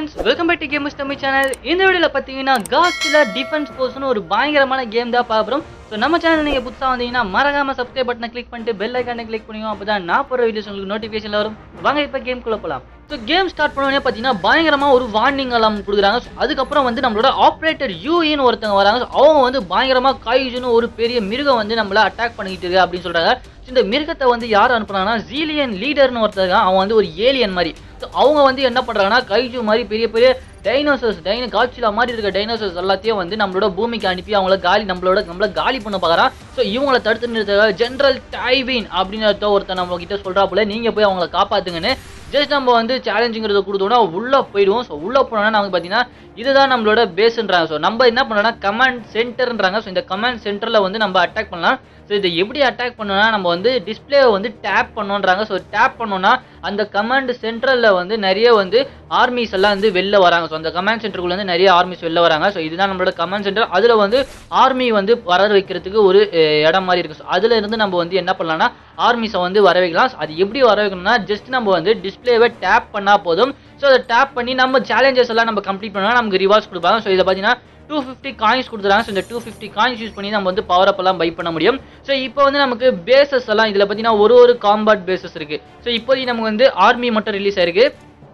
friends, welcome back to Gamers Tamil channel. இந்த வீடியோல பாத்தீங்கன்னா Godzilla Defense Force னு ஒரு பயங்கரமான கேம் தான் பாக்குறோம். சோ நம்ம சேனல் நீங்க புதுசா வந்தீங்கன்னா மறக்காம subscribe பட்டனை கிளிக் பண்ணிட்டு bell icon-ஐ கிளிக் பண்ணுங்க. அப்பதான் நான் போற வீடியோஸ் உங்களுக்கு நோட்டிஃபிகேஷன்ல வரும். வாங்க இப்ப கேம் குள்ள போலாம். சோ கேம் ஸ்டார்ட் பண்ணனே பாத்தீங்கன்னா பயங்கரமா ஒரு வார்னிங் அலாம் கொடுக்குறாங்க. அதுக்கு அப்புறம் வந்து நம்மளோட ஆபரேட்டர் யூஇன்னு ஒருத்தங்க வராங்க. அவங்க வந்து பயங்கரமா காய்ஜுன்னு ஒரு பெரிய மிருகம் வந்து நம்மள அட்டாக் பண்ணிட்டு இருக்கு அப்படினு சொல்றாங்க. இந்த மிருகத்தை வந்து யார் அனுப்புறாங்கன்னா ஜீலியன் லீடர்னு ஒருத்தர் அவன் வந்து ஒரு ஏலியன் மாதிரி. அவங்க வந்து என்ன பண்றாங்கன்னா கைஜு மாதிரி பெரிய பெரிய டைனோசர்ஸ் காட்சிலா மாதிரி இருக்க டைனோசர்ஸ் எல்லாத்தையும் வந்து நம்மளோட பூமிக்கு அனுப்பி அவங்கள நம்மள காலி பண்ண பார்க்கறான். ஸோ இவங்களை தடுத்து நிறுத்த ஜெனரல் டைவின் அப்படின்னு ஒருத்தர் நம்ம கிட்ட சொல்றாப்புல நீங்க போய் அவங்கள காப்பாத்துங்கன்னு ஜஸ்ட் நம்ம வந்து சேலஞ்சுங்கிறத கொடுத்தோம்னா உள்ள போயிடுவோம். ஸோ உள்ள போனோம்னா நமக்கு பார்த்தீங்கன்னா இதுதான் நம்மளோட பேஸ்ன்றாங்க. ஸோ நம்ம என்ன பண்ணோம்னா கமாண்ட் சென்டர்ன்றாங்க. ஸோ இந்த கமாண்ட் சென்டரில் வந்து நம்ம அட்டாக் பண்ணலாம். ஸோ இதை எப்படி அட்டாக் பண்ணோம்னா நம்ம வந்து டிஸ்பிளேவை வந்து டேப் பண்ணோன்றாங்க. ஸோ டேப் பண்ணோம்னா அந்த கமாண்ட் சென்ட்ரலில் வந்து நிறைய வந்து ஆர்மிஸ் எல்லாம் வந்து வெளில வராங்க. ஸோ அந்த கமாண்ட் சென்டருக்குள்ள வந்து நிறைய ஆர்மிஸ் வெளில வராங்க. ஸோ இதுதான் நம்மளோட கமாண்ட் சென்டர். அதில் வந்து ஆர்மி வந்து வர வைக்கிறதுக்கு ஒரு இடம் மாதிரி இருக்குது. ஸோ அதில் இருந்து நம்ம வந்து என்ன பண்ணலாம்னா ஆர்மிஸை வந்து வர வைக்கலாம். அது எப்படி வர வைக்கணும்னா ஜஸ்ட் நம்ம வந்து டிஸ்பிளேவை டேப் பண்ணால் போதும். ஸோ அதை டேப் பண்ணி நம்ம சேலஞ்சஸ் எல்லாம் நம்ம கம்ப்ளீட் பண்ணோம்னா நமக்கு ரிவார்ட்ஸ் கொடுப்பாங்க. ஸோ இதை பார்த்தீங்கன்னா 250 காயின்ஸ் கொடுத்துறாங்க. ஸோ இந்த 250 காயின்ஸ் யூஸ் பண்ணி நம்ம வந்து பவர் அப் எல்லாம் பை பண்ண முடியும். ஸோ இப்போ வந்து நமக்கு பேசஸ் எல்லாம் இதில் பார்த்தீங்கன்னா ஒரு காம்பாட் பேசஸ் இருக்கு. ஸோ இப்போதைக்கு நமக்கு வந்து ஆர்மி மட்டும் ரிலீஸ் ஆயிருக்கு.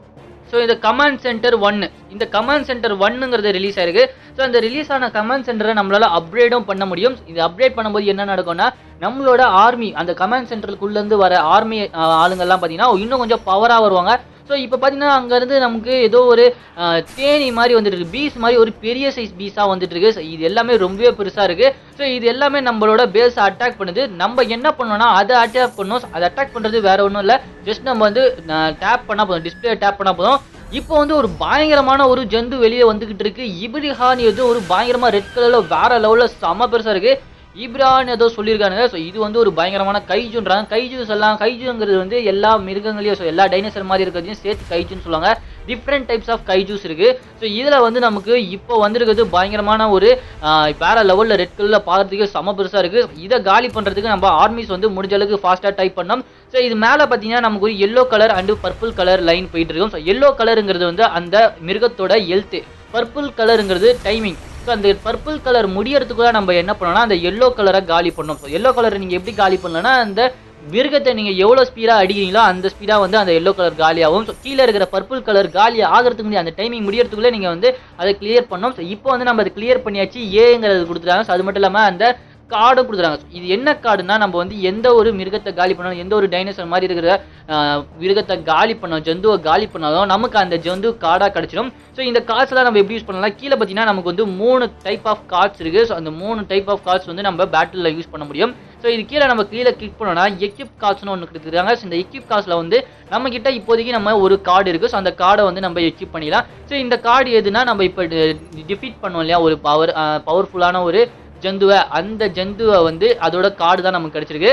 ஸோ இந்த கமாண்ட் சென்டர் 1 இந்த கமாண்ட் சென்டர் 1ங்கிறது ரிலீஸ் ஆயிருக்கு. ஸோ அந்த ரிலீஸ் ஆன கமாண்ட் சென்டரை நம்மளால அப்கிரேடும் பண்ண முடியும். இது அப்கிரேட் பண்ணும்போது என்ன நடக்கும்னா நம்மளோட ஆர்மி அந்த கமாண்ட் சென்டருக்குள்ளேருந்து வர ஆர்மி ஆளுங்கள்லாம் பார்த்தீங்கன்னா இன்னும் கொஞ்சம் பவராக வருவாங்க. ஸோ இப்போ பார்த்தீங்கன்னா அங்கேருந்து நமக்கு ஏதோ ஒரு தேனி மாதிரி வந்துட்டு இருக்கு, பீஸ் மாதிரி ஒரு பெரிய சைஸ் பீஸாக வந்துட்டு இருக்கு. ஸோ இது எல்லாமே ரொம்பவே பெருசாக இருக்கு. ஸோ இது எல்லாமே நம்மளோட பேஸை அட்டாக் பண்ணுது. நம்ம என்ன பண்ணோம்னா அதை அட்டாக் பண்ணோம். அதை அட்டாக் பண்ணுறது வேற ஒன்றும் இல்லை, ஜஸ்ட் நம்ம வந்து டேப் பண்ணால் போதும், டிஸ்பிளே டேப் பண்ணால் போதும். இப்போ வந்து ஒரு பயங்கரமான ஒரு ஜந்து வெளியே வந்துகிட்டு இருக்கு. இப்ரிஹான் ஏதோ ஒரு பயங்கரமா ரெட் கலர்ல வேற லெவலில் செம்ம பெருசா இருக்கு. இப்ரான்னு ஏதோ சொல்லியிருக்காங்க. ஸோ இது வந்து ஒரு பயங்கரமான கைஜுன்றாங்க. கைஜூஸ் எல்லாம் கைஜுங்கிறது வந்து எல்லா மிருகங்களையும் ஸோ எல்லா டைனோசர் மாதிரி இருக்கிறதையும் சேர்த்து கைஜுன்னு சொல்லுவாங்க. டிஃப்ரெண்ட் டைப்ஸ் ஆஃப் கைஜூஸ் இருக்கு. ஸோ இதில் வந்து நமக்கு இப்போ வந்திருக்கிறது பயங்கரமான ஒரு வேற லெவலில் ரெட் கலரில் பார்க்கறதுக்கு செம பெருசாக இருக்கு. இதை காலி பண்ணுறதுக்கு நம்ம ஆர்மிஸ் வந்து முடிஞ்ச அளவுக்கு ஃபாஸ்ட்டாக டைப் பண்ணோம். ஸோ இது மேலே பார்த்தீங்கன்னா நமக்கு ஒரு yellow colour and purple colour line போயிட்டு இருக்கும். ஸோ எல்லோ கலருங்கிறது வந்து அந்த மிருகத்தோட ஹெல்த், பர்பிள் கலருங்கிறது டைமிங். ஸோ அந்த பர்பிள் கலர் முடியறதுக்குள்ள நம்ம என்ன பண்ணோம்னா அந்த எல்லோ கலரை காலி பண்ணோம். ஸோ எல்லோ கலரை நீங்கள் எப்படி காலி பண்ணலன்னா அந்த மிருகத்தை நீங்கள் எவ்வளோ ஸ்பீடாக அடிக்கிறீங்களோ அந்த ஸ்பீடாக வந்து அந்த எல்லோ கலர் காலியாகும். ஸோ கீழே இருக்கிற பர்பிள் கலர் காலி ஆகிறதுக்கு முன்னாடி அந்த டைமிங் முடியறதுக்குள்ளே நீங்கள் வந்து அதை கிளியர் பண்ணோம். ஸோ இப்போ வந்து நம்ம அதை கிளியர் பண்ணியாச்சு, ஏங்கிறது கொடுத்துட்டாங்க. ஸோ அது மட்டும் இல்லாமல் அந்த கார்டும் கொடுத்துறாங்க. இது என்ன கார்டுனா நம்ம வந்து எந்த ஒரு மிருகத்தை காலி பண்ணாலும், எந்த ஒரு டைனோசர் மாதிரி இருக்கிற மிருகத்தை காலி பண்ணோம், ஜந்துவை காலி பண்ணாலும் நமக்கு அந்த ஜந்து கார்டாக கிடைச்சிடும். ஸோ இந்த கார்ட்ஸ் எல்லாம் நம்ம எப்படி யூஸ் பண்ணலாம், கீழே பார்த்தீங்கன்னா நமக்கு வந்து 3 டைப் ஆஃப் கார்ட்ஸ் இருக்கு. ஸோ அந்த 3 டைப் ஆஃப் கார்ட்ஸ் வந்து நம்ம பேட்டில் யூஸ் பண்ண முடியும். ஸோ இது கீழே நம்ம கிளிக் பண்ணோம்னா எக்யூப் கார்ட்ஸ்னு ஒன்று கொடுத்துருக்காங்க. ஸோ இந்த எக்யூப் கார்ட்ஸில் வந்து நம்ம கிட்ட இப்போதைக்கு நம்ம ஒரு கார்டு இருக்கு. ஸோ அந்த கார்டை வந்து நம்ம எக்யூப் பண்ணிடலாம். ஸோ இந்த கார்டு எதுனா நம்ம இப்போ டிஃபீட் பண்ணோம் இல்லையா ஒரு பவர்ஃபுல்லான ஒரு ஜந்துவை, அந்த ஜந்துவை வந்து அதோட கார்டு தான் நமக்கு கிடைச்சிருக்கு.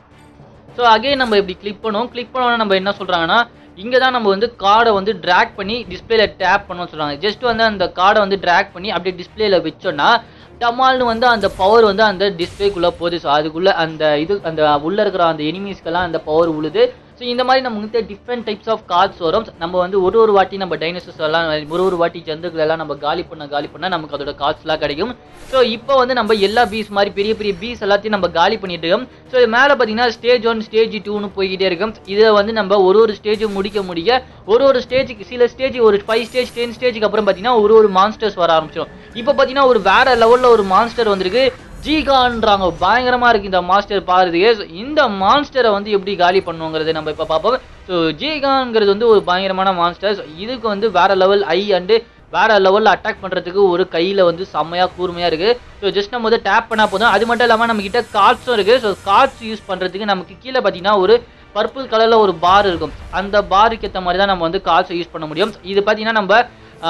ஸோ அகைன் நம்ம இப்படி கிளிக் பண்ணோம்னா நம்ம என்ன சொல்றாங்கன்னா இங்கே தான் நம்ம வந்து கார்டை வந்து ட்ராக் பண்ணி டிஸ்பிளேல டேப் பண்ணணும்னு சொல்றாங்க. ஜஸ்ட் வந்து அந்த கார்டை வந்து ட்ராக் பண்ணி அப்படியே டிஸ்பிளேல வச்சோன்னா டமால்னு வந்து அந்த பவர் வந்து அந்த டிஸ்பிளேக்குள்ளே போகுது. ஸோ அதுக்குள்ளே அந்த உள்ளே இருக்கிற அந்த எனிமீஸ்க்கெல்லாம் அந்த பவர் உழுது. ஸோ இந்த மாதிரி நமக்கு டிஃப்ரெண்ட் டைப்ஸ் ஆஃப் கார்ட்ஸ் வரும். நம்ம வந்து ஒரு வாட்டி நம்ம டைனோசர்ஸ் எல்லாம் ஒரு வாட்டி ஜந்துக்கள் எல்லாம் நம்ம காலி பண்ண நமக்கு அதோட கார்ட்ஸ்லாம் கிடைக்கும். ஸோ இப்போ வந்து நம்ம எல்லா பீஸ் மாதிரி பெரிய பெரிய பீஸ் எல்லாத்தையும் நம்ம காலி பண்ணிட்டு இருக்கோம். ஸோ இது மேலே பார்த்தீங்கன்னா ஸ்டேஜ் 1 ஸ்டேஜ் 2ன்னு போய்கிட்டே இருக்கும். இதில் வந்து நம்ம ஒரு ஸ்டேஜும் முடிக்க ஒரு ஸ்டேஜுக்கு சில ஸ்டேஜ் ஒரு 5 ஸ்டேஜ் 10 ஸ்டேஜுக்கு அப்புறம் பார்த்தீங்கன்னா ஒரு மான்ஸ்டர்ஸ் வர ஆரம்பிச்சிடும். இப்போ பார்த்தீங்கன்னா ஒரு வேற லெவலில் ஒரு மான்ஸ்டர் வந்திருக்கு, ஜீகான்றாங்க. பயங்கரமா இருக்கு இந்த மாஸ்டர் பாருறதுக்கு. இந்த மான்ஸ்டரை வந்து எப்படி காலி பண்ணுங்கிறது நம்ம இப்போ பார்ப்போம். ஸோ ஜீகான்ங்கிறது வந்து ஒரு பயங்கரமான மான்ஸ்டர். இதுக்கு வந்து வேற லெவல் ஐ அண்டு வேற லெவலில் அட்டாக் பண்ணுறதுக்கு ஒரு கையில் வந்து செம்மையாக கூர்மையாக இருக்குது. ஸோ ஜஸ்ட் நம்ம வந்து டேப் பண்ணால் போதும். அது மட்டும் இல்லாமல் நம்ம கிட்ட கார்ட்ஸும் இருக்குது. ஸோ கார்ட்ஸ் யூஸ் பண்ணுறதுக்கு நமக்கு கீழே பார்த்தீங்கன்னா ஒரு பர்பிள் கலரில் ஒரு பார் இருக்கும். அந்த பாருக்கு ஏற்ற மாதிரி தான் நம்ம வந்து கார்ட்ஸை யூஸ் பண்ண முடியும். இது பார்த்தீங்கன்னா நம்ம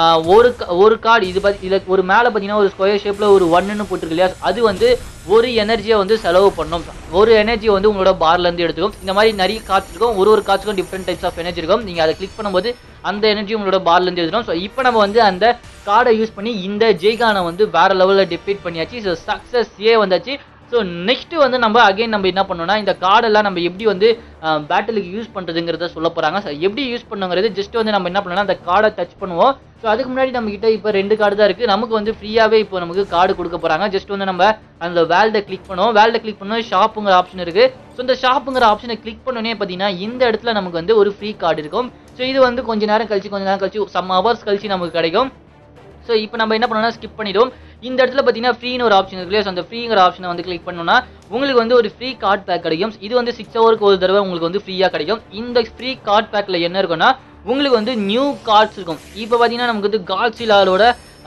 ஒரு கார்டு இதில் ஒரு மேலே பார்த்தீங்கன்னா ஒரு ஸ்கொயர் ஷேப்பில் ஒரு 1ன்னு போட்டிருக்கு இல்லையா, அது வந்து ஒரு எனர்ஜியை வந்து செலவு பண்ணும். ஒரு எனர்ஜியை வந்து உங்களோட பார்லேருந்து எடுத்துக்கும். இந்த மாதிரி நிறைய கார்ட்ஸ் இருக்கும். ஒரு கார்ட்ஸுக்கும் டிஃப்ரெண்ட் டைப்ஸ் ஆஃப் எனர்ஜி இருக்கும். நீங்கள் அதை கிளிக் பண்ணும்போது அந்த எனர்ஜி உங்களோட பார்லேருந்து எடுத்துடும். ஸோ இப்போ நம்ம வந்து அந்த கார்டை யூஸ் பண்ணி இந்த ஜெய்கானை வந்து வேற லெவலில் டிஃபீட் பண்ணியாச்சு. ஸோ சக்ஸஸ் வந்தாச்சு. ஸோ நெக்ஸ்ட் வந்து நம்ம அகைன் நம்ம என்ன பண்ணோம்னா இந்த கார்டெல்லாம் நம்ம எப்படி வந்து பேட்டிலுக்கு யூஸ் பண்ணுறதுங்கிறத சொல்ல போகிறாங்க. ஸோ எப்படி யூஸ் பண்ணுங்கிறது ஜஸ்ட் வந்து நம்ம என்ன பண்ணோம்னா அந்த கார்டை டச் பண்ணுவோம். ஸோ அதுக்கு முன்னாடி நம்ம கிட்ட இப்போ 2 கார்டு தான் இருக்குது. நமக்கு வந்து ஃப்ரீயாகவே இப்போ நமக்கு கார்டு கொடுக்க போகிறாங்க. ஜஸ்ட் வந்து நம்ம அந்த வேல்டை கிளிக் பண்ணுவோம். வேல்டை கிளிக் பண்ணோம் ஷாப்புங்கிற ஆப்ஷன் இருக்குது. ஸோ இந்த ஷாப்புங்கிற ஆப்ஷனை கிளிக் பண்ணோன்னே பார்த்தீங்கன்னா இந்த இடத்துல நமக்கு வந்து ஒரு ஃப்ரீ கார்டு இருக்கும். ஸோ இது வந்து கொஞ்ச நேரம் கழிச்சு சம் ஹவர்ஸ் கழிச்சு நமக்கு கிடைக்கும். ஸோ இப்போ நம்ம என்ன பண்ணோம்னா ஸ்கிப் பண்ணிடுவோம். இந்த இடத்துல பார்த்தீங்கன்னா ஃப்ரீன்னு ஒரு ஆப்ஷன் இருக்கு இல்லையா. ஸோ அந்த ஃப்ரீங்கிற ஆப்ஷனை வந்து கிளிக் பண்ணோம்னா உங்களுக்கு வந்து ஒரு ஃப்ரீ கார்டு பேக் கிடைக்கும். இது வந்து 6 ஹவருக்கு ஒரு தடவை உங்களுக்கு வந்து ஃப்ரீயாக கிடைக்கும். இந்த ஃப்ரீ கார்டு பேக்கில் என்ன இருக்குன்னா உங்களுக்கு வந்து நியூ கார்ட்ஸ் இருக்கும். இப்போ பார்த்தீங்கன்னா நமக்கு வந்து காட்ஸிலாவோட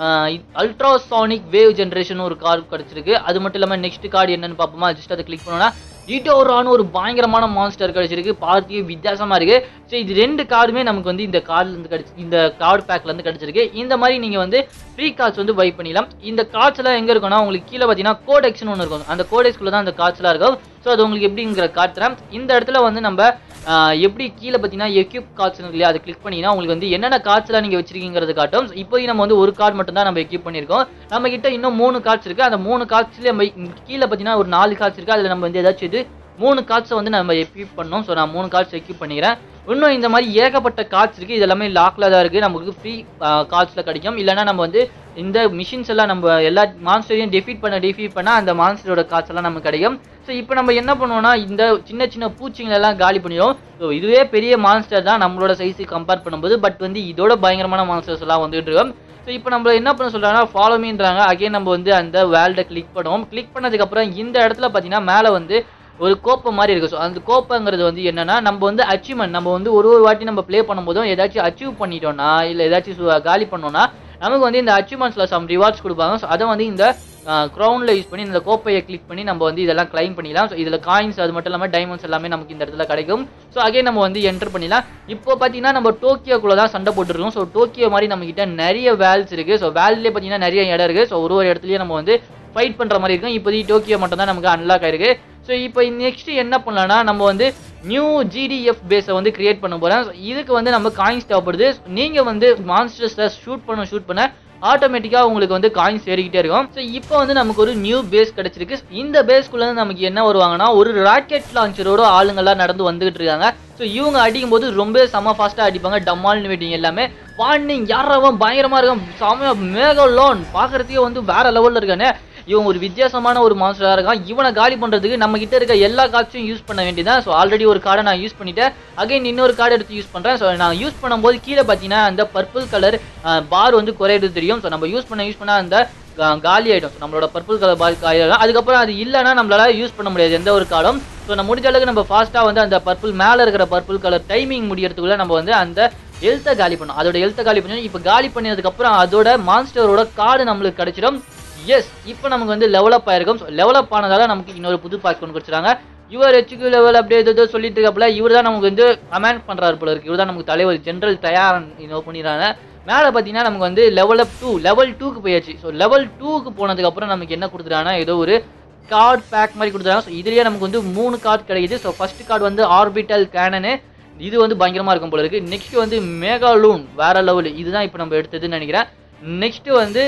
அல்ட்ராசானிக் வேவ் ஜென்ரேஷன் ஒரு கார்டு கிடச்சிருக்கு. அது மட்டும் இல்லாமல் நெக்ஸ்ட் கார்டு என்னன்னு பார்ப்போமா. ஜஸ்ட் அதை கிளிக் பண்ணோம்னா ஈட்டோரான ஒரு பயங்கரமான மான்ஸ்டர் கிடைச்சிருக்கு. பார்த்தியே வித்தியாசமாக இருக்குது. ஸோ இது 2 கார்டுமே நமக்கு வந்து இந்த கார்டுலேருந்து இந்த கார்டு பேக்லேருந்து கிடச்சிருக்கு. இந்த மாதிரி நீங்கள் வந்து ஃப்ரீ கார்ட்ஸ் வந்து பை பண்ணிடலாம். இந்த கார்ட்ஸ் எல்லாம் எங்கே இருக்குன்னா உங்களுக்கு கீழே பார்த்தீங்கன்னா கோடெக்ஸ்னு ஒன்று இருக்கும். அந்த கோடெக்ஸ்குள்ளே தான் அந்த கார்ட்ஸ்லாம் இருக்கும். ஸோ அது உங்களுக்கு எப்படிங்கிற காட்டுறேன். இந்த இடத்துல வந்து நம்ம எப்படி கீழே பார்த்தீங்கன்னா எக்யூப் கார்ட்ஸ் இருக்கு இல்லையா, அதை கிளிக் பண்ணிங்கன்னா உங்களுக்கு வந்து என்னென்ன கார்ட்ஸ்லாம் நீங்கள் வச்சிருக்கீங்கிறது காட்டும். இப்போதைக்கு நம்ம வந்து ஒரு கார்டு மட்டும் தான் நம்ம எக்யூப் பண்ணியிருக்கோம். நம்ம கிட்ட இன்னும் 3 கார்ட்ஸ் இருக்குது. அந்த 3 கார்ட்ஸ்லேயே நம்ம கீழே பார்த்தீங்கன்னா ஒரு 4 கார்ட்ஸ் இருக்குது. அதில் நம்ம வந்து ஏதாச்சும் 3 கார்ட்ஸை வந்து நம்ம எக்யூப் பண்ணோம். ஸோ நான் 3 கார்ட்ஸ் எக்யூப் பண்ணிக்கிறேன். இன்னும் இந்த மாதிரி ஏகப்பட்ட கார்ட்ஸ் இருக்குது. இது எல்லாமே லாக்கில் தான் இருக்குது. நமக்கு ஃப்ரீ கார்ட்ஸில் கிடைக்கும். இல்லைனா நம்ம வந்து இந்த மிஷின்ஸ் எல்லாம் நம்ம எல்லா மான்ஸ்டரையும் டிஃபீட் பண்ண அந்த மான்ஸ்டரோட கார்ட்ஸ் எல்லாம் நமக்கு கிடைக்கும். ஸோ இப்போ நம்ம என்ன பண்ணுவோம்னா இந்த சின்ன சின்ன பூச்சிங்களெல்லாம் காலி பண்ணிடும். ஸோ இதுவே பெரிய மான்ஸ்டர் தான் நம்மளோட சைஸுக்கு கம்பேர் பண்ணும்போது. பட் வந்து இதோட பயங்கரமான மான்ஸ்டர்ஸ் எல்லாம் வந்துட்டு இருக்கோம். ஸோ இப்போ நம்ம என்ன பண்ண சொல்கிறாங்கன்னா ஃபாலோ மீன்றாங்க. அகைன் நம்ம வந்து அந்த வேல்டை கிளிக் பண்ணுவோம். கிளிக் பண்ணதுக்கப்புறம் இந்த இடத்துல பார்த்தீங்கன்னா மேலே வந்து ஒரு கோப்பை மாதிரி இருக்குது. ஸோ அந்த கோப்பைங்கிறது வந்து என்னன்னா நம்ம வந்து அச்சீவ்மெண்ட் நம்ம வந்து ஒரு வாட்டி நம்ம ப்ளே பண்ணும்போதும் ஏதாச்சும் அச்சீவ் பண்ணிட்டோம்னா இல்லை ஏதாச்சும் காலி பண்ணோம்னா நமக்கு வந்து இந்த அச்சீவ்மெண்ட்ஸில் சம் ரிவார்ட்ஸ் கொடுப்பாங்க. ஸோ அதை வந்து இந்த க்ரௌனில் யூஸ் பண்ணி இந்த கோப்பையை கிளிக் பண்ணி நம்ம வந்து இதெல்லாம் கிளைம் பண்ணிடலாம். ஸோ இதில் காயின்ஸ் அது மட்டும் இல்லாமல் டைமண்ட்ஸ் எல்லாமே நமக்கு இந்த இடத்துல கிடைக்கும். ஸோ அகைன் நம்ம வந்து என்டர் பண்ணிடலாம். இப்போ பார்த்தீங்கன்னா நம்ம டோக்கியோக்குள்ளே தான் சண்டை போட்டுருக்கோம். ஸோ டோக்கியோ மாதிரி நம்மகிட்ட நிறைய வேல்ஸ் இருக்குது. ஸோ வேல்லே பார்த்தீங்கன்னா நிறைய இடம் இருக்குது. ஸோ ஒரு இடத்துலையும் நம்ம வந்து ஃபைட் பண்ணுற மாதிரி இருக்கும். இப்போதைக்கு டோக்கியோ மட்டும் தான் நமக்கு அன்லாக் ஆயிருக்கு. ஸோ இப்போ நெக்ஸ்ட் என்ன பண்ணலாம்னா நம்ம வந்து நியூ ஜிடிஎஃப் பேஸை வந்து கிரியேட் பண்ண போகிறோம். ஸோ இதுக்கு வந்து நம்ம காயின்ஸ் தேவைப்படுது. நீங்கள் வந்து மான்ஸ்டர்ஸை ஷூட் பண்ண ஆட்டோமேட்டிக்காக உங்களுக்கு வந்து காயின்ஸ் ஏறிக்கிட்டே இருக்கும். ஸோ இப்போ வந்து நமக்கு ஒரு நியூ பேஸ் கிடச்சிருக்கு. இந்த பேஸ்க்குள்ளே நமக்கு என்ன வருவாங்கன்னா ஒரு ராக்கெட் லான்ச்சரோட ஆளுங்கள்லாம் நடந்து வந்துகிட்டு இருக்காங்க. ஸோ இவங்க அடிக்கும் போது ரொம்ப செம ஃபாஸ்ட்டாக அடிப்பாங்க. டம்மால்னு வெயிட்டிங் எல்லாமே வார்னிங் யாராவும் பயங்கரமாக இருக்கும். செம மேகலோன் பார்க்குறதுக்கே வந்து வேற லெவலில் இருக்கானே. இவன் ஒரு வித்தியாசமான ஒரு மான்ஸ்டராக இருக்கான். இவனை காலி பண்ணுறதுக்கு நம்ம கிட்ட இருக்க எல்லா கார்ட்ஸையும் யூஸ் பண்ண வேண்டியதான். ஸோ ஆல்ரெடி ஒரு கார்டை நான் யூஸ் பண்ணிட்டேன். அகைன் இன்னொரு கார்டு எடுத்து யூஸ் பண்ணுறேன். ஸோ நான் யூஸ் பண்ணும்போது கீழே பார்த்தீங்கன்னா அந்த பர்பிள் கலர் பார் வந்து குறையிறது தெரியும். ஸோ நம்ம யூஸ் பண்ண அந்த காலி ஆகிடும். ஸோ நம்மளோட பர்பிள் கலர் பார் காலியாகிடும். அதுக்கப்புறம் அது இல்லைன்னா நம்மளால யூஸ் பண்ண முடியாது எந்த ஒரு கார்டும். ஸோ நம்ம முடிஞ்ச அளவுக்கு நம்ம ஃபாஸ்ட்டாக வந்து அந்த பர்பிள் மேலே இருக்கிற பர்பிள் கலர் டைமிங் முடியறதுக்குள்ள நம்ம வந்து அந்த ஹெல்த்தை காலி பண்ணோம். அதோட ஹெல்த்தை காலி பண்ணி இப்போ காலி பண்ணதுக்கப்புறம் அதோட மான்ஸ்டரோட கார்டு நம்மளுக்கு கிடைச்சிடும். எஸ் இப்போ நமக்கு வந்து லெவலப் ஆயிருக்கும். ஸோ லெவலப் ஆனதால நமக்கு இன்னொரு புது பாக் ஒன்று கொடுத்துருக்காங்க. இவர் ஹெச்கியூ லெவல் அப்படியே ஏதோ சொல்லிட்டு இருக்காப்புல. இவர் தான் நமக்கு வந்து கமாண்ட் பண்ணுறாரு போல இருக்கு. இவர் தான் நமக்கு தலைவர் ஜென்ரல் தயார் பண்ணிடுறாங்க. மேலே பார்த்தீங்கன்னா நமக்கு வந்து லெவல் 2க்கு போயாச்சு. ஸோ லெவல் 2க்கு போனதுக்கப்புறம் நமக்கு என்ன கொடுத்துருக்காங்கன்னா ஏதோ ஒரு கார்டு பேக் மாதிரி கொடுத்துருக்காங்க. ஸோ இதுலேயே நமக்கு வந்து 3 கார்டு கிடைக்குது. ஸோ ஃபர்ஸ்ட் கார்டு வந்து ஆர்பிட்டல் கேனனு. இது வந்து பயங்கரமாக இருக்கும் போல இருக்கு. நெக்ஸ்ட் வந்து மெகாலூன் வேற லெவல். இதுதான் இப்போ நம்ம எடுத்ததுன்னு நினைக்கிறேன். நெக்ஸ்ட் வந்து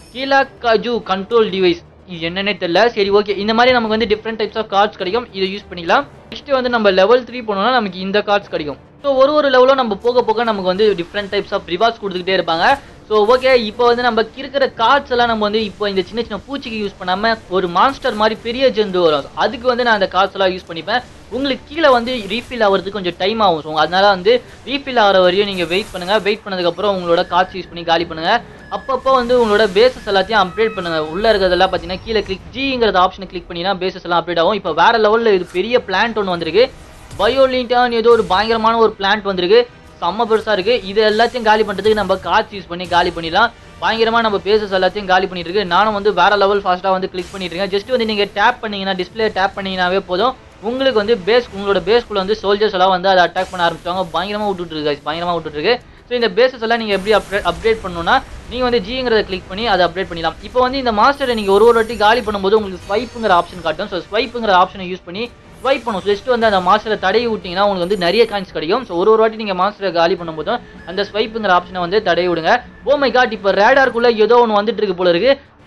காஜு கண்ட்ரோல் டிவைஸ். இது என்னன்னே தெரியல. சரி ஓகே, இந்த மாதிரி நமக்கு வந்து டிஃப்ரெண்ட் டைப்ஸ் ஆஃப் கார்ட்ஸ் கிடைக்கும். இதை யூஸ் பண்ணிக்கலாம். நெக்ஸ்ட் வந்து நம்ம லெவல் 3 போனோம்னா நமக்கு இந்த கார்ட்ஸ் கிடைக்கும். ஸோ ஒரு லெவலும் நம்ம போக நமக்கு வந்து டிஃப்ரெண்ட் டைப்ஸ் ஆஃப் ரிவார்ட்ஸ் கொடுத்துக்கிட்டே இருப்பாங்க. ஸோ ஓகே, இப்போ வந்து நம்ம இருக்கிற கார்ட்ஸ் எல்லாம் நம்ம வந்து இப்போ இந்த சின்ன சின்ன பூச்சிக்கு யூஸ் பண்ணாமல் ஒரு மான்ஸ்டர் மாதிரி பெரிய ஜந்து வரும். அதுக்கு வந்து நான் அந்த கார்ட்ஸ் எல்லாம் யூஸ் பண்ணிப்பேன். உங்களுக்கு கீழே வந்து ரீஃபில் ஆகிறதுக்கு கொஞ்சம் டைம் ஆகும். ஸோ அதனால வந்து ரீஃபில் ஆகிற வரையும் நீங்கள் வெயிட் பண்ணுங்கள். வெயிட் பண்ணதுக்கப்புறம் உங்களோட கார்ட்ஸ் யூஸ் பண்ணி காலி பண்ணுங்கள். அப்பப்போ வந்து உங்களோட பேசஸ் எல்லாத்தையும் அப்டேட் பண்ணுங்கள். உள்ளே இருக்கிறதெல்லாம் பார்த்தீங்கன்னா கீழே ஜிங்கிறத ஆப்ஷனை கிளிக் பண்ணினா பேசஸ் எல்லாம் அப்டேட் ஆகும். இப்போ வேறு லெவலில் இது பெரிய பிளான்ட் ஒன்று வந்திருக்கு. பயோலின்டான் ஏதோ ஒரு பயங்கரமான ஒரு பிளான்ட் வந்திருக்கு. செம்ம பெருசாக இருக்குது. இது எல்லாத்தையும் காலி பண்ணுறதுக்கு நம்ம கார்ட்ஸ் யூஸ் பண்ணி காலி பண்ணிடலாம். பயங்கரமாக நம்ம பேசஸ் எல்லாத்தையும் காலி பண்ணிட்டு இருக்கு. நானும் வந்து வேற லெவல் ஃபாஸ்ட்டாக வந்து கிளிக் பண்ணிட்டு இருக்கேன். ஜஸ்ட் வந்து நீங்கள் டேப் பண்ணிங்கன்னா டிஸ்பிளே டேப் பண்ணிங்கனாவே போதும். உங்களுக்கு வந்து உங்களோட பேஸ்க்குள்ள வந்து சோல்ஜர்ஸ் எல்லாம் வந்து அதை அட்டாக் பண்ண ஆரம்பிச்சாங்க. பயங்கரமாக விட்டுருக்கு. ஸோ இந்த பேசஸ் எல்லாம் நீங்கள் எப்படி அப்டேட் பண்ணணும்னா நீங்கள் வந்து ஜிங்கிறத கிளிக் பண்ணி அதை அப்டேட் பண்ணிடலாம். இப்போ வந்து இந்த மாஸ்டரை நீங்கள் ஒரு வாட்டி காலி பண்ணும்போது உங்களுக்கு ஸ்வைப்புங்கிற ஆப்ஷன் காட்டும். ஸோ ஸ்வைப்புங்கிற ஆப்ஷனை யூஸ் பண்ணி ஸ்வைப் பண்ணும். ஜஸ்ட் வந்து அந்த மாஸ்டரை தடவி விட்டிங்கன்னா உங்களுக்கு வந்து நிறைய காயின்ஸ் கிடைக்கும். ஸோ ஒரு வாட்டி நீங்கள் மாஸ்டரை காலி பண்ணும்போதும் அந்த ஸ்வைப்புங்கிற ஆப்ஷனை வந்து தடவி விடுங்க. ஓ மை காட், இப்போ ரேடாருக்குள்ளே ஏதோ ஒன்று வந்துட்டு இருக்கு போல இருக்கு.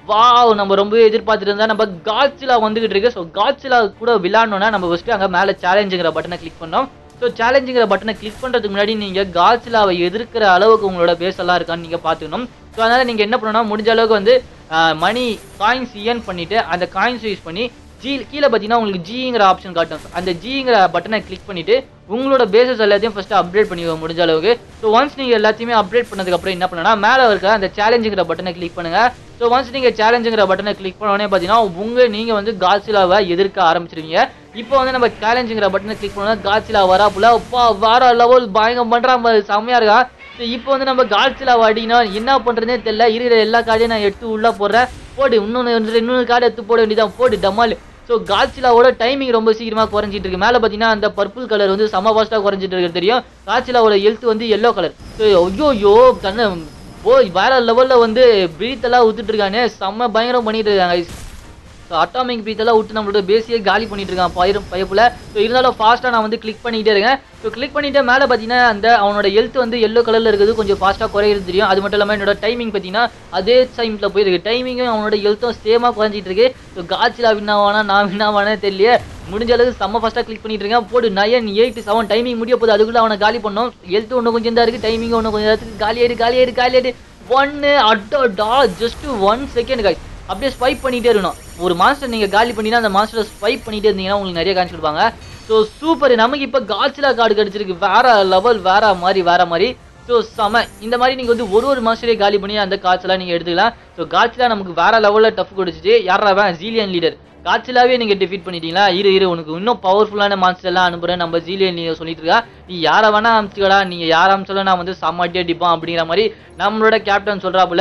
வாவ் நம்ம ரொம்பவே எதிர்பார்த்துட்டு இருந்தா நம்ம காட்சிலா வந்துகிட்டு இருக்கு. ஸோ காட்சிலா கூட விளையாடணும்னா நம்ம ஃபர்ஸ்ட் அங்கே மேலே சேலஞ்சுங்கிற பட்டனை கிளிக் பண்ணோம். ஸோ சேலஞ்சுங்கிற பட்டனை கிளிக் பண்ணுறதுக்கு முன்னாடி நீங்கள் காட்சிலாவை எதிர்க்கிற அளவுக்கு உங்களோட பேஸ் எல்லாம் இருக்கான்னு நீங்கள் பார்த்துக்கணும். ஸோ அதனால் நீங்கள் என்ன பண்ணணும்னா முடிஞ்ச அளவுக்கு வந்து மணி காயின்ஸ் ஏர்ன் பண்ணிவிட்டு அந்த காயின்ஸ் யூஸ் பண்ணி கீழே பார்த்தீங்கன்னா உங்களுக்கு ஜிங்கிற ஆப்ஷன் காட்டும். அந்த ஜிங்கிற பட்டனை கிளிக் பண்ணிவிட்டு உங்களோட பேசஸ் எல்லாத்தையும் ஃபஸ்ட்டு அப்டேட் பண்ணிடுவோம் முடிஞ்ச அளவுக்கு. ஸோ ஒன்ஸ் நீங்கள் எல்லாத்தையுமே அப்டேட் பண்ணதுக்கப்புறம் என்ன பண்ணனா மேலே இருக்க அந்த சேலஞ்சுங்கிற பட்டனை கிளிக் பண்ணுங்கள். ஸோ ஒன்ஸ் நீங்கள் சேலஞ்சுங்கிற பட்டனை கிளிக் பண்ணோடனே பார்த்தீங்கன்னா நீங்கள் வந்து காட்சிலாவை எதிர்க்க ஆரம்பிச்சிருவீங்க. இப்போ வந்து நம்ம சேலஞ்சுங்கிற பட்டனை கிளிக் பண்ணோம்னா காட்சிலா வராப்புல அப்பா வேற லெவல் பயங்கரம் பண்ணுறான் செம்மையாக இருக்கா. ஸோ இப்போ வந்து நம்ம காட்சிலாவை அடினா என்ன பண்ணுறதுனே தெரியல. இருக்கிற எல்லா கார்டையும் நான் எடுத்து உள்ளே போடுறேன். போடு இன்னொன்று கார்டு எடுத்து போட வேண்டியதான். போடு டமால். ஸோ காட்சிலாவோட டைமிங் ரொம்ப சீக்கிரமாக குறைஞ்சிட்டு இருக்கு. மேலே பார்த்தீங்கன்னா அந்த பர்பிள் கலர் வந்து செம்ம ஃபாஸ்ட்டாக குறைஞ்சிட்டு இருக்கு தெரியும். காட்சிலாவோட ஹெல்த் வந்து எல்லோ கலர். ஸோ ஐயோ தன்னை வேற லெவலில் வந்து பிரீத்தெல்லாம் ஊத்துட்டு இருக்கானே செம்ம பயங்கரம் பண்ணிட்டு இருக்காங்க. ஸோ அட்டாமிக் பீத்தெல்லாம் விட்டு நம்மளோட பேசியே காலி பண்ணிட்டு இருக்கான் பைப்பில். ஸோ இருந்தாலும் ஃபாஸ்ட்டாக நான் வந்து கிளிக் பண்ணிகிட்டே இருக்கேன். ஸோ கிளிக் பண்ணிட்டு மேலே பார்த்தீங்கன்னா அந்த அவனோட ஹெல்த் வந்து எல்லோ கலரில் இருக்குது, கொஞ்சம் ஃபாஸ்ட்டாக குறையிறது தெரியும். அது மட்டும் இல்லாமல் என்னோட டைமிங் பார்த்தீங்கன்னா அதே டைமில் போயிருக்கு. டைமிங்கும் அவனோட ஹெல்த்தும் சேமாக குறைஞ்சிட்டு இருக்கு. ஸோ காட்சிலா வின்னாவானா நான் வின்னாவானே தெரியல. முடிஞ்ச அளவுக்கு செம்ம ஃபாஸ்ட்டாக கிளிக் பண்ணிட்டு இருக்கேன். போடு 9, 8, 7 டைமிங் முடிய போது அதுக்குள்ளே அவனை காலி பண்ணோம். ஹெல்த் ஒன்று கொஞ்சம் தான் இருக்குது, டைமிங் ஒன்று கொஞ்சம் இருக்குது. காலியாயிடு 1 அட்டோடா ஜஸ்ட் 1 செகண்ட் காய்ஸ். அப்படியே ஸ்வைப் பண்ணிகிட்டே இருக்கணும். ஒரு மாஸ்டர் நீங்கள் காலி பண்ணினா அந்த மாஸ்டரை ஸ்வைப் பண்ணிகிட்டே இருந்தீங்கன்னா உங்களுக்கு நிறைய காமிச்சு கொடுப்பாங்க. So super. நமக்கு இப்போ காட்சிலா கார்டு கிடச்சிருக்கு. வேற லெவல் வேற மாதிரி. ஸோ செம. இந்த மாதிரி நீங்கள் வந்து ஒரு மாஸ்டரே காலி பண்ணி அந்த காட்சிலாம் நீங்கள் எடுத்துக்கலாம். ஸோ காட்சிலா நமக்கு வேற லெவலில் டஃப் கொடுத்துச்சு. யாராவன் ஜீலியன் லீடர் காட்சிலாவே நீங்கள் டிஃபீட் பண்ணிட்டீங்களா? இரு உனக்கு இன்னும் பவர்ஃபுல்லான மாஸ்டர் எல்லாம் அனுப்புகிறேன். நம்ம ஜீலியன் லீடர் சொல்லிட்டு இருக்கா. நீ யாரை வேணா அனுப்பிச்சுக்கடா, நீங்கள் யாரை அனுப்பிச்சாலும் நான் வந்து செம்மாட்டியே அடிப்பான் அப்படிங்கிற மாதிரி நம்மளோட கேப்டன் சொல்கிறாப்புல.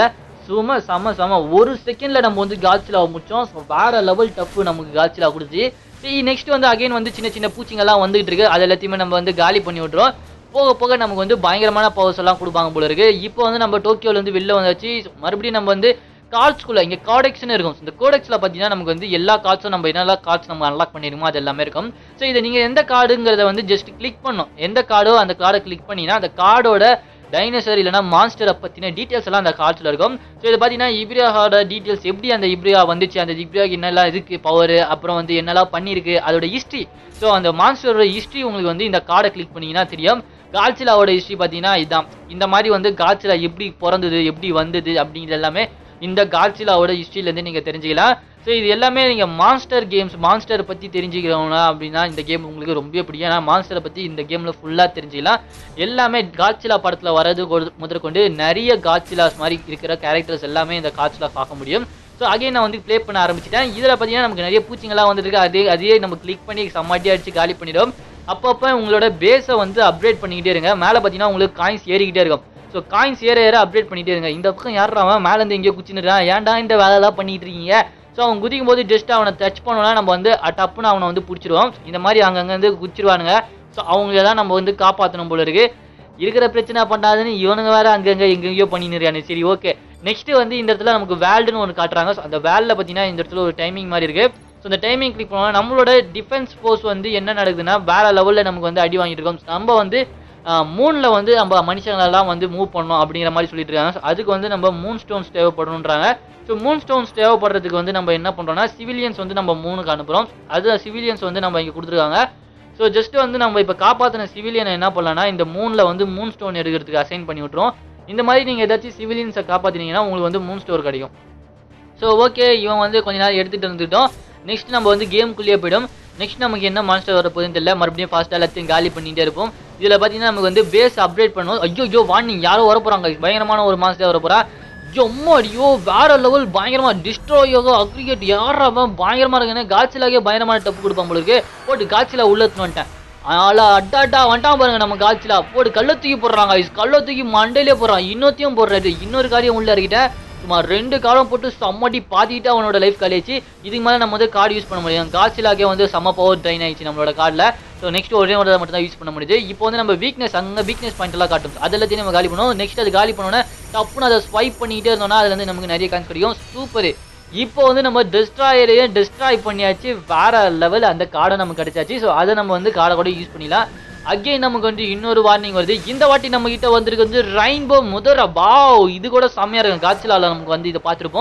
செம ஒரு செகண்ட்ல நம்ம வந்து காட்சிலாவை முடிச்சோம். ஸோ வேற லெவல் டஃப் நமக்கு காட்சிலா கொடுத்து. நெக்ஸ்ட் வந்து அகைன் வந்து சின்ன பூச்சிங்கெல்லாம் வந்துகிட்டு இருக்கு. அது எல்லாத்தையுமே நம்ம வந்து காலி பண்ணி விட்டுறோம். போக நமக்கு வந்து பயங்கரமான பவர்ஸ் எல்லாம் கொடுப்பாங்க போல இருக்கு. இப்போ வந்து நம்ம டோக்கியோல வந்து வெளில வந்தாச்சு. மறுபடியும் நம்ம வந்து கார்ட்ஸ்குள்ள இங்கே கார்டெக்ஸ்னு இருக்கும். இந்த கோடெக்ஸில் பார்த்தீங்கன்னா நமக்கு வந்து எல்லா கார்ட்ஸும் நம்ம என்னெல்லாம் கார்ட்ஸ் நம்ம அன்லாக் பண்ணிடுமோ அது எல்லாமே இருக்கும். ஸோ இதை நீங்கள் எந்த கார்டுங்கிறத வந்து ஜஸ்ட் கிளிக் பண்ணணும். எந்த கார்டோ அந்த கார்டை கிளிக் பண்ணினா அந்த கார்டோட டைனோசர் இல்லைனா மான்ஸ்டரை பற்றின டீட்டெயில்ஸ் எல்லாம் அந்த கார்ட்ஸில் இருக்கும். ஸோ இதை பார்த்தீங்கன்னா இப்ரியாவோட டீட்டெயில்ஸ் எப்படி அந்த இப்ரியா வந்துச்சு, அந்த இப்ரியாவுக்கு என்னெல்லாம் இருக்குது பவர், அப்புறம் வந்து என்னெல்லாம் பண்ணியிருக்கு அதோட ஹிஸ்ட்ரி. ஸோ அந்த மான்ஸ்டரோட ஹிஸ்ட்ரி உங்களுக்கு வந்து இந்த கார்டை கிளிக் பண்ணிங்கன்னா தெரியும். காட்சிலாவோட ஹிஸ்ட்ரி பார்த்தீங்கன்னா இதுதான். இந்த மாதிரி வந்து காட்சிலா எப்படி பிறந்தது எப்படி வந்தது அப்படிங்கிறது எல்லாமே இந்த காட்சிலாவோட ஹிஸ்ட்ரியிலேருந்து நீங்கள் தெரிஞ்சுக்கலாம். ஸோ இது எல்லாமே நீங்கள் மான்ஸ்டரை பற்றி தெரிஞ்சுக்கிறவங்களா அப்படின்னா இந்த கேம் உங்களுக்கு ரொம்ப பிடிக்கும். ஏன்னா மான்ஸ்டரை பற்றி இந்த கேமில் ஃபுல்லாக தெரிஞ்சுக்கலாம். எல்லாமே காட்சிலா படத்தில் வரது முதற்கொண்டு நிறைய காட்சிலாஸ் மாதிரி இருக்கிற கேரக்டர்ஸ் எல்லாமே இந்த காட்சிலா பார்க்க முடியும். ஸோ அகைன் நான் வந்து ப்ளே பண்ண ஆரம்பிச்சிட்டேன். இதில் பார்த்தீங்கன்னா நமக்கு நிறைய பூச்சிங்கெல்லாம் வந்துருக்கு. அதையே நம்ம கிளிக் பண்ணி சம்மாட்டி அடிச்சு காலி பண்ணிடும். அப்பப்போ உங்களோட பேஸை வந்து அப்டேட் பண்ணிக்கிட்டே இருங்க. மேலே பார்த்தீங்கன்னா உங்களுக்கு காயின்ஸ் ஏறிக்கிட்டே இருக்கும். ஸோ காயின்ஸ் ஏற அப்டேட் பண்ணிகிட்டே இருங்க. இந்த பக்கம் யாராவன் மேலேருந்து எங்கேயோ குச்சின்னுறான், ஏன்டா இந்த வேலைலாம் பண்ணிகிட்டு இருக்கீங்க. ஸோ அவன் குதிக்கும் போது ஜஸ்ட் அவனை டச் பண்ணோன்னா நம்ம வந்து டப்புன்னு அவனை வந்து பிடிச்சிடுவோம். இந்த மாதிரி அங்கங்கே வந்து குச்சிடுவானுங்க. ஸோ அவங்கள தான் நம்ம வந்து காப்பாற்றணும் போல இருக்குது. இருக்கிற பிரச்சனை பண்ணாதுன்னு இவனுங்க வேறு அங்கங்கே எங்கெங்கேயோ பண்ணிடுறானு. சரி ஓகே. நெக்ஸ்ட்டு வந்து இந்த இடத்துல நமக்கு வேல்டுன்னு ஒன்று காட்டுறாங்க. ஸோ அந்த வேலில் பார்த்தீங்கன்னா இந்த இடத்துல ஒரு டைமிங் மாதிரி இருக்குது. ஸோ இந்த டைமிங் கிளிக் பண்ணோம்னா நம்மளோட டிஃபென்ஸ் ஃபோர்ஸ் வந்து என்ன நடக்குதுன்னா வேறு லெவலில் நமக்கு வந்து அடி வாங்கிட்டு இருக்கோம். நம்ம வந்து மூணில் வந்து நம்ம மனுஷங்களெல்லாம் வந்து மூவ் பண்ணோம் அப்படிங்கிற மாதிரி சொல்லிட்டு இருக்காங்க. அதுக்கு வந்து நம்ம மூன் ஸ்டோன்ஸ் தேவைப்படணுன்றாங்க. ஸோ மூன் ஸ்டோன்ஸ் தேவைப்படுறதுக்கு வந்து நம்ம என்ன பண்ணுறோம்னா சிவிலியன்ஸ் வந்து நம்ம 3க்கு அனுப்புகிறோம். அது சிவிலியன்ஸ் வந்து நம்ம இங்கே கொடுத்துருக்காங்க. ஸோ ஜஸ்ட் வந்து நம்ம இப்போ காப்பாற்றின சிவிலியனை என்ன பண்ணலாம்னா இந்த மூணில் வந்து மூன் ஸ்டோன் எடுக்கிறதுக்கு அசைன் பண்ணி விட்ருவோம். இந்த மாதிரி நீங்கள் ஏதாச்சும் சிவிலியன்ஸை காப்பாற்றினீங்கன்னா உங்களுக்கு வந்து மூன் ஸ்டோர் கிடைக்கும். ஸோ ஓகே, இவன் வந்து கொஞ்ச நேரம் எடுத்துகிட்டு இருந்துட்டோம். நெக்ஸ்ட் நம்ம வந்து கேமுக்குள்ளேயே போய்டும். நெக்ஸ்ட் நமக்கு என்ன மான்ஸ்டர் வர போகுதுன்னு தெரியல. மறுபடியும் ஃபாஸ்ட்டாக எல்லாத்தையும் காலி பண்ணிகிட்டே இருப்போம். இதில் பார்த்தீங்கன்னா நமக்கு வந்து பேஸ் அப்டேட் பண்ணுவோம். ஐயோ வார்னிங், யாரோ வர போகிறாங்க, பயங்கரமான ஒரு மான்ஸ்டர் வர போகிறா. ஐயோ வேற லெவல் பயங்கரமா டிஸ்ட்ராயோ அக்ரிகேட் யாராவன் பயங்கரமா இருக்குன்னு காட்சிலாகவே பயங்கரமான டப்பு கொடுப்பான் போல இருக்கு. போட்டு காட்சிலா உள்ளத்துன்னு வந்துட்டேன். அட்டாட்டா வந்துட்டான் பாருங்க நம்ம காட்சிலா. போட்டு கல்லை தூக்கி போடுறாங்க. கல்லை தூக்கி மண்டையிலே போடுறான். இன்னொத்தையும் போடுறாரு. இன்னொரு காரியம் உள்ள இறக்கிட்டேன். சும்மா 2 காலம் போட்டு சம்மட்டி பாத்திட்டு அவனோட லைஃப் காலியாச்சு. இதுக்கு மேலே நம்ம வந்து கார்டு யூஸ் பண்ண முடியும். காட்சிலாகவே வந்து செம்ம பவர் ட்ரைன் ஆயிடுச்சு நம்மளோட கார்டில். ஸோ நெக்ஸ்ட் ஒரே ஒரு மட்டும் தான் யூஸ் பண்ண முடியுது. இப்போ வந்து நம்ம வீக்னஸ் அங்கே வீக்னஸ் பாயிண்ட் எல்லாம் காட்டும். அது எல்லாத்தையும் நம்ம காலி பண்ணுவோம். நெக்ஸ்ட் அது காலி பண்ணோன்னா டப்புன்னு அதை ஸ்வைப் பண்ணிக்கிட்டே இருந்தோம்னா அதுல இருந்து நமக்கு நிறைய கான்ஸ் கிடைக்கும். சூப்பர். இப்போ வந்து நம்ம டெஸ்ட்ராயரையும் டெஸ்ட்ராய் பண்ணியாச்சு. வேற லெவல் அந்த கார்டை நமக்கு கிடைச்சாச்சு. ஸோ அதை நம்ம வந்து கார்டை கூட யூஸ் பண்ணிடலாம். அகைன் நமக்கு வந்து இன்னொரு வார்னிங் வருது. இந்த வாட்டி நம்ம கிட்ட வந்துருக்கு வந்து ரெயின்போ முதரா. வாவ், இது கூட செம்மையா இருக்கும். காட்சிலால நமக்கு வந்து இதை பார்த்துருப்போம்.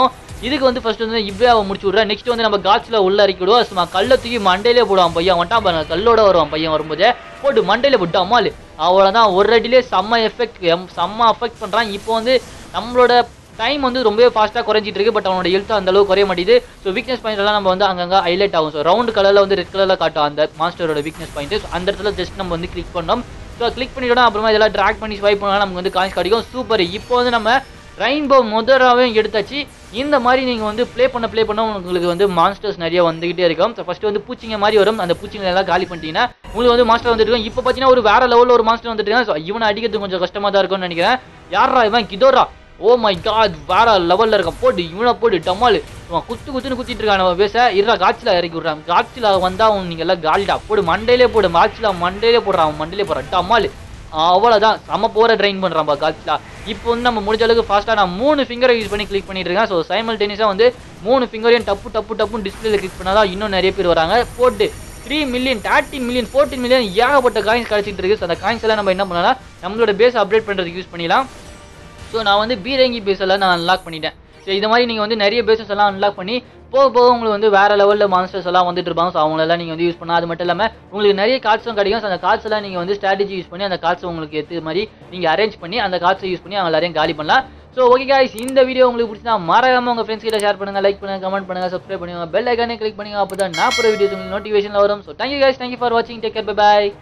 இதுக்கு வந்து ஃபர்ஸ்ட் வந்து இவ்வே அவன் முடிச்சு விட்றா. நெக்ஸ்ட் வந்து நம்ம காட்ஸ்ல உள்ள இறக்கிடுவோம். சும்மா கல்லை தூக்கி மண்டையிலே போடுவான் பையன். வந்துட்டான் பாருங்க, கல்லோட வருவான் பையன் வரும்போது போட்டு மண்டையில போட்டு அம்மாள். அவ்வளோதான், ஒரு அடியிலே செம்ம எஃபெக்ட் பண்ணுறான். இப்போ வந்து நம்மளோட டைம் வந்து ரொம்பவே ஃபாஸ்ட்டாக குறைஞ்சிட்டு இருக்கு. பட் அவனோட ஹெல்த் அந்த அளவுக்கு குறைய மாட்டேது. ஸோ வீக்னஸ் பாயிண்ட் எல்லாம் நம்ம வந்து அங்கங்கே ஹைலைட் ஆகும். ஸோ ரவுண்ட் கலரில் வந்து ரெட் கலரில் காட்டும் அந்த மாஸ்டரோட வீக்னஸ் பாயிண்ட். ஸோ அந்த இடத்துல ஜஸ்ட் நம்ம வந்து கிளிக் பண்ணோம். ஸோ கிளிக் பண்ணிட்டோம். அப்புறமா இதெல்லாம் ட்ராக் பண்ணி ஸ்வைப் பண்ணாலும் நமக்கு வந்து காயின்ஸ் கிடைக்கும். சூப்பர். இப்போ வந்து நம்ம ரெயின்போ முதலாவே எடுத்தாச்சு. இந்த மாதிரி நீங்கள் வந்து ப்ளே பண்ண உங்களுக்கு வந்து மான்ஸ்டர்ஸ் நிறைய வந்துகிட்டே இருக்கும். ஸோ ஃபஸ்ட்டு வந்து பூச்சிங்க மாதிரி வரும். அந்த பூச்சிங்க எல்லாம் காலி பண்ணிட்டீங்கன்னா உங்களுக்கு வந்து மாஸ்டர் வந்துட்டு இருக்கும். இப்போ பார்த்தீங்கன்னா ஒரு வேற லெவலில் ஒரு மாஸ்டர் வந்துட்டு இருக்கான். ஸோ இவனை அடிக்கிறது கொஞ்சம் கஷ்டமாக தான் இருக்கும்னு நினைக்கிறேன். யாரா இவன்? கிதோரா. ஓ மை காட், வேற லெவலில் இருக்கான். போட்டு இவனை போட்டு டமால் குத்துன்னு குத்திட்டு இருக்கான். நம்ம பேச இருடா, காட்சியில் இறக்கி விட்றான். காட்சியில் வந்தால் நீங்கள் எல்லாம் காலிடா போடு, மண்டையிலே போடு. காட்சியில் மண்டையிலே போடுறான், அவன் மண்டையிலே போடுறான் டமால். அவ்வளோதான், செம்ம போகிற ட்ரெயின் பண்ணுறான்பா காட்சியில். இப்போ வந்து நம்ம முடிஞ்ச அளவுக்கு ஃபாஸ்ட்டாக நான் 3 ஃபிங்கரை யூஸ் பண்ணி கிளிக் பண்ணிட்டு இருக்கேன். ஸோ சைமல்டேனியஸாக வந்து 3 ஃபிங்கரையும் டப்புன்னு டிஸ்பிளேல கிளிக் பண்ணால் தான் இன்னும் நிறைய பேர் வராங்க. போட்டு 3 மில்லியன் 13 மில்லியன் 14 மில்லியன் ஏகப்பட்ட காயின்ஸ் கிடச்சிட்டு இருக்கு. ஸோ அந்த காயின்ஸ் எல்லாம் நம்ம என்ன பண்ணலாம், நம்மளோட பேஸ் அப்டேட் பண்ணுறதுக்கு யூஸ் பண்ணிடலாம். ஸோ நான் வந்து பீரங்கி பேஸ் எல்லாம் நான் அன்லாக் பண்ணிட்டேன். ஸோ இது மாதிரி நீங்கள் வந்து நிறைய பேசஸ் எல்லாம் அன்லாக் பண்ணி போக உங்களுக்கு வந்து வேறு லெவலில் மான்ஸ்டர்ஸ் எல்லாம் வந்துட்டு இருப்பாங்க. ஸோ அவங்களெல்லாம் நீங்கள் வந்து யூஸ் பண்ணால் அது மட்டும் இல்லாமல் உங்களுக்கு நிறைய கார்ட்ஸும் கிடைக்கும். ஸோ அந்த கார்ட்ஸ் எல்லாம் நீங்கள் வந்து ஸ்ட்ராட்டஜி யூஸ் பண்ணி அந்த கார்ட்ஸ் உங்களுக்கு ஏற்ற மாதிரி நீங்கள் அரேஞ்ச் பண்ணி அந்த கார்ட்ஸை யூஸ் பண்ணி அவங்க எல்லாரையும் காலி பண்ணலாம். ஸோ ஓகே காய்ஸ், இந்த வீடியோ உங்களுக்கு பிடிச்சா மறக்காம உங்கள் ஃப்ரெண்ட்ஸ் கிட்ட ஷேர் பண்ணுங்கள், லைக் பண்ணுங்கள், கமெண்ட் பண்ணுங்கள், சப்ஸ்கிரைப் பண்ணுங்கள், பெல் ஐக்கானே கிளிக் பண்ணுங்கள். அப்போ தான் நான் போகிற வீடியோஸ் உங்களுக்கு நோட்டிஃபிகேஷனில் வரும். So thank you guys, thank you for வாட்சிங், டேக் கேர், பை பாய்.